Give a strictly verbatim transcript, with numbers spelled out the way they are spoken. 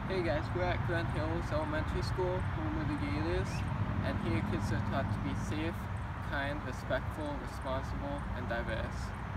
Hey guys, we're at Glen Hills Elementary School, home of the Gators, and here kids are taught to be safe, kind, respectful, responsible, and diverse.